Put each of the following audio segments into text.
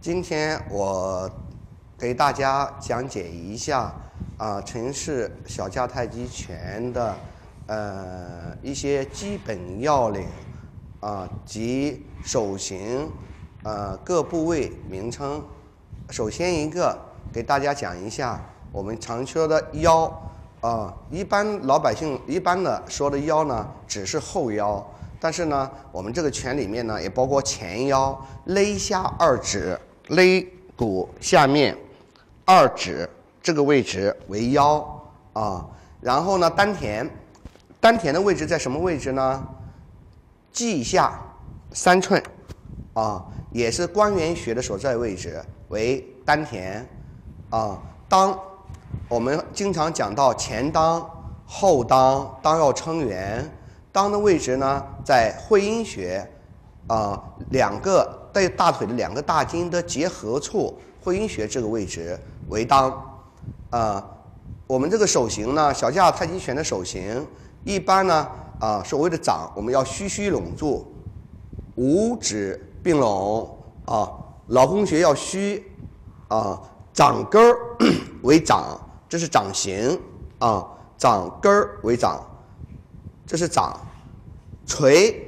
今天我给大家讲解一下陈氏小架太极拳的一些基本要领及手型各部位名称。首先一个给大家讲一下我们常说的腰一般老百姓一般的说的腰呢，只是后腰。 但是呢，我们这个拳里面呢，也包括前腰，肋下2指，肋骨下面2指这个位置为腰然后呢，丹田的位置在什么位置呢？蓟下3寸也是关元穴的所在位置为丹田裆，我们经常讲到前裆、后裆，裆要称圆。 裆的位置呢，在会阴穴，两个在大腿的2个大筋的结合处，会阴穴这个位置为裆。我们这个手型呢，小架太极拳的手型，一般呢，所谓的掌，我们要虚拢住，5指并拢老公穴要虚掌根儿为掌，这是掌形掌根儿为掌。 这是掌，捶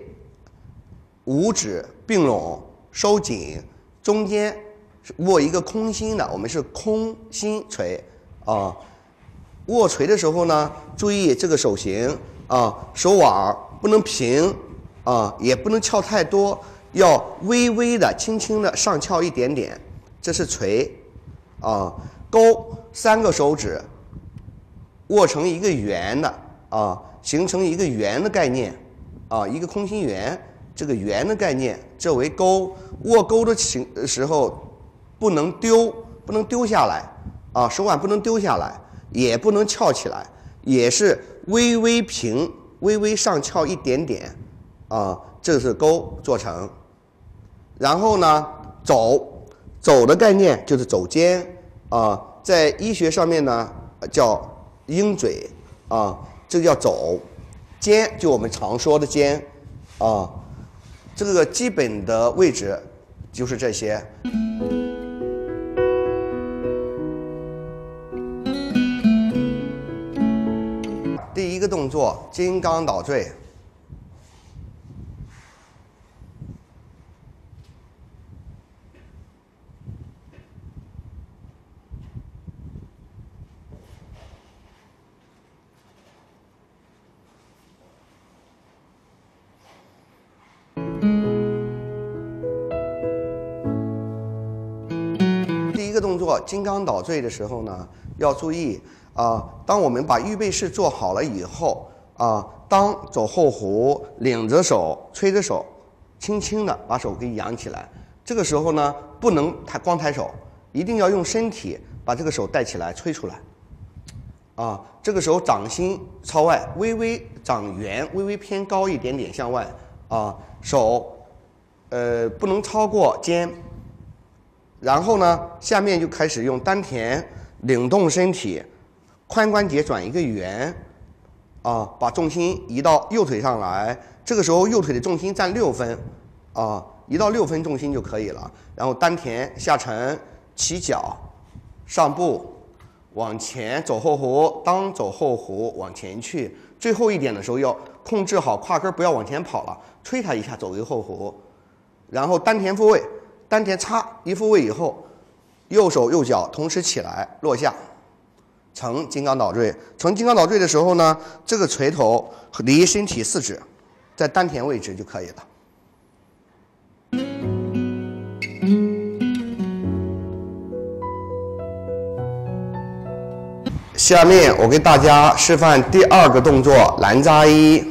5指并拢，收紧，中间握一个空心的，我们是空心捶握捶的时候呢，注意这个手型手腕不能平也不能翘太多，要微微的、轻轻的上翘一点点，这是捶勾3个手指，握成一个圆的形成一个圆的概念一个空心圆，这个圆的概念，这为勾。握勾的时候不能丢下来手腕不能丢下来，也不能翘起来，也是微微平，微微上翘一点点这是勾做成。然后呢，走的概念就是走肩在医学上面呢叫鹰嘴这个叫走，肩就我们常说的肩这个基本的位置就是这些。第一个动作金刚捣坠。 第一个动作金刚捣坠的时候呢，要注意当我们把预备式做好了以后当走后弧，领着手，吹着手，轻轻的把手给扬起来。这个时候呢，不能光抬手，一定要用身体把这个手带起来，吹出来。这个时候掌心朝外，微微掌圆，微微偏高一点点向外手不能超过肩。 然后呢，下面就开始用丹田领动身体，髋关节转一个圆，把重心移到右腿上来。这个时候右腿的重心占6分，移到6分重心就可以了。然后丹田下沉，起脚，上步，往前走后弧，当走后弧往前去。最后一点的时候要控制好胯根，不要往前跑了，吹它一下走一个后弧，然后丹田复位。 丹田插一复位以后，右手右脚同时起来落下，成金刚捣坠。成金刚捣坠的时候呢，这个锤头离身体4指，在丹田位置就可以了。下面我给大家示范第2个动作蓝扎衣。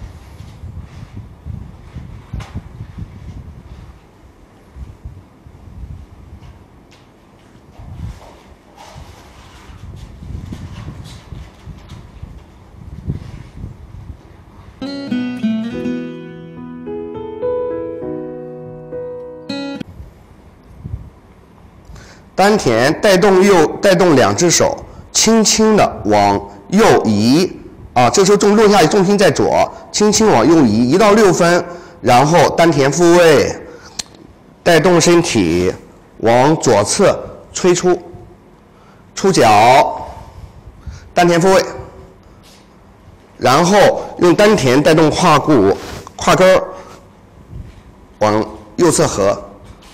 丹田带动2只手，轻轻的往右移这时候落下重心在左，轻轻往右移，移到6分，然后丹田复位，带动身体往左侧吹出，出脚，丹田复位，然后用丹田带动胯骨、胯根往右侧合，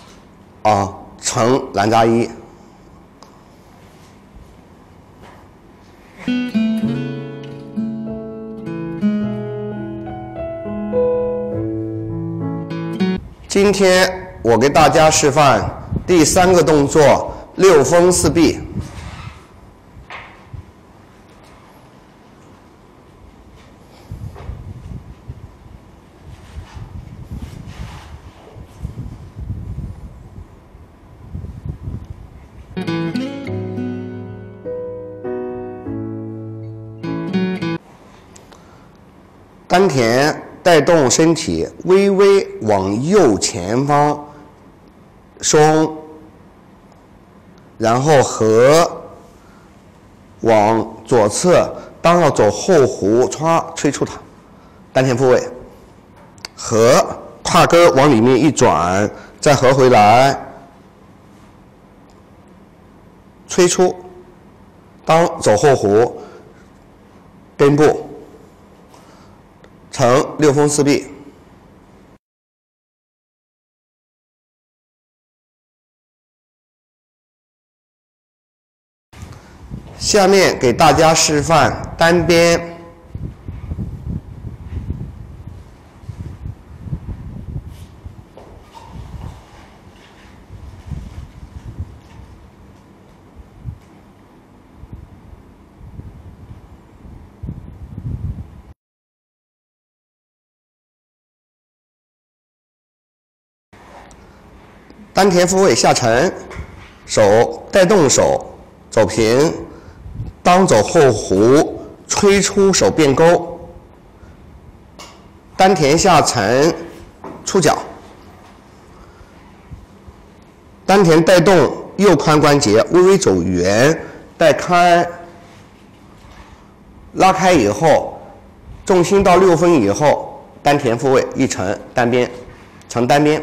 成兰扎一。今天我给大家示范第3个动作6风4臂。丹田带动身体微微往右前方松，然后合，往左侧，当要走后弧，歘吹出它，丹田复位，合，胯根往里面一转，再合回来，吹出，当走后弧，根部。成6风4臂。下面给大家示范单边。丹田复位下沉，手带动手走平，当走后弧，吹出手变勾，丹田下沉，出脚，丹田带动右髋关节微微走圆，带开，拉开以后，重心到6分以后，丹田复位一沉单边，成单边。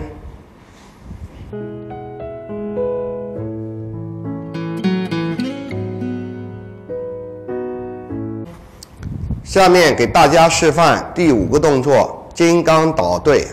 下面给大家示范第5个动作金刚倒坠。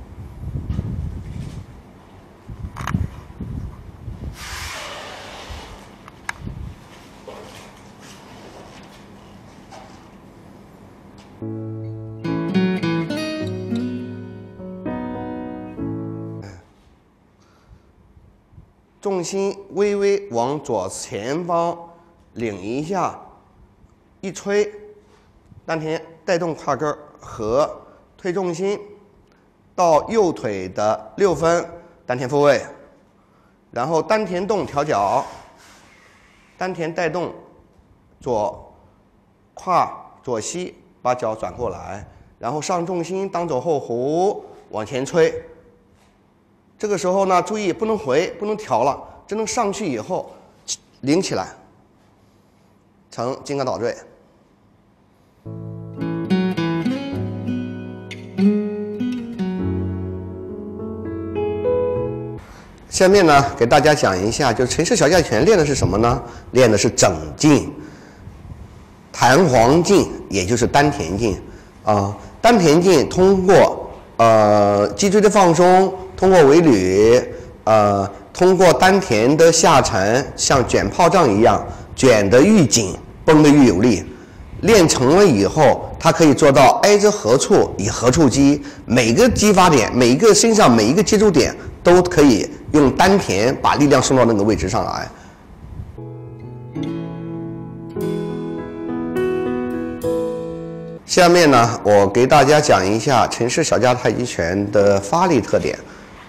重心微微往左前方领一下，一吹。丹田带动胯根合，推重心到右腿的6分，丹田复位，然后丹田动调脚，丹田带动左胯左膝，把脚转过来，然后上重心，当走后弧往前吹。这个时候呢，注意不能回，不能调了，真正上去以后领起来，成金刚倒坠。下面呢，给大家讲一下，就陈氏小架拳练的是什么呢？练的是整劲、弹簧劲，也就是丹田劲啊。丹田劲通过脊椎的放松，通过尾闾，通过丹田的下沉，像卷炮仗一样，卷得愈紧，绷得愈有力。练成了以后，它可以做到挨着何处以何处击，每个激发点，每一个身上每一个接触点都可以用丹田把力量送到那个位置上来。下面呢，我给大家讲一下陈氏小架太极拳的发力特点。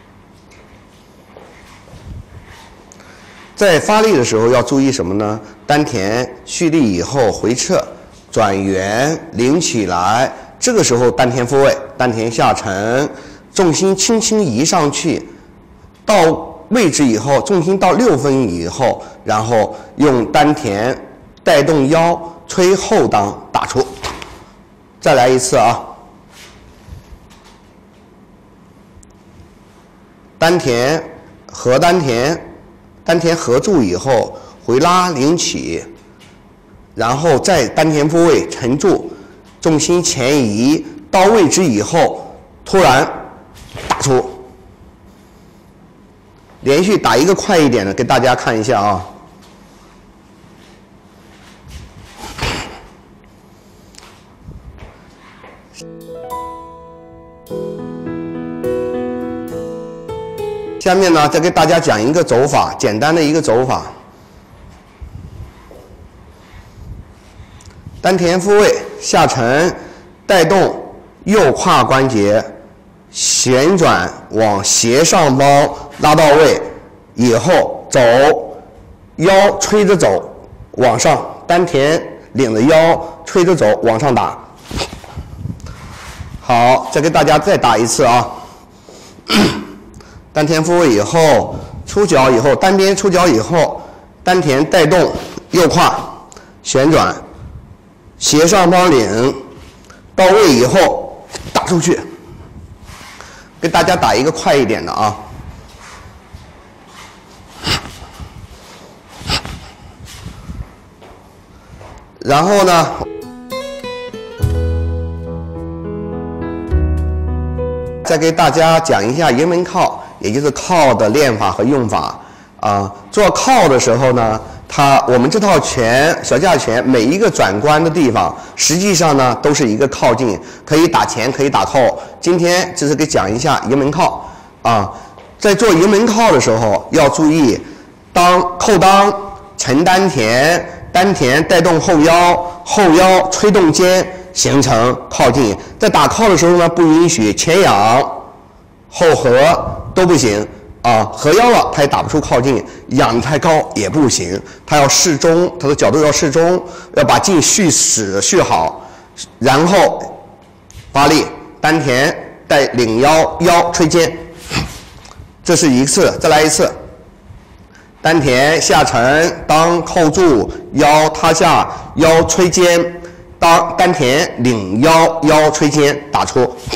在发力的时候要注意什么呢？丹田蓄力以后回撤。转圆领起来，这个时候丹田复位，丹田下沉，重心轻轻移上去，到位置以后，重心到6分以后，然后用丹田带动腰，吹后裆打出。再来一次啊！丹田合丹田， 丹田合住以后，回拉领起，然后在丹田部位沉住，重心前移到位置以后，突然打出。连续打一个快一点的，给大家看一下啊。下面呢，再给大家讲一个走法，简单的一个走法。丹田复位，下沉，带动右胯关节旋转往斜上方拉到位，以后走，腰吹着走，往上，丹田领着腰吹着走，往上打。好，再给大家再打一次啊。丹田复位以后，出脚以后，单边出脚以后，丹田带动右胯旋转，斜上方领，到位以后打出去。给大家打一个快一点的啊。然后呢，再给大家讲一下迎门靠，也就是靠的练法和用法啊。做靠的时候呢，我们这套拳小架拳每一个转关的地方，实际上呢都是一个靠近，可以打前，可以打后。今天就是给讲一下迎门靠啊。在做迎门靠的时候要注意，扣裆沉丹田，丹田带动后腰，后腰吹动肩，形成靠近。在打靠的时候呢，不允许前仰后合都不行啊，合腰了它也打不出靠近，仰太高也不行，它要适中，它的角度要适中，要把劲蓄好，然后发力，丹田带领腰，腰吹肩，这是一次，再来一次。丹田下沉，裆扣住，腰塌下，腰吹肩，丹田领腰，腰吹肩，打出。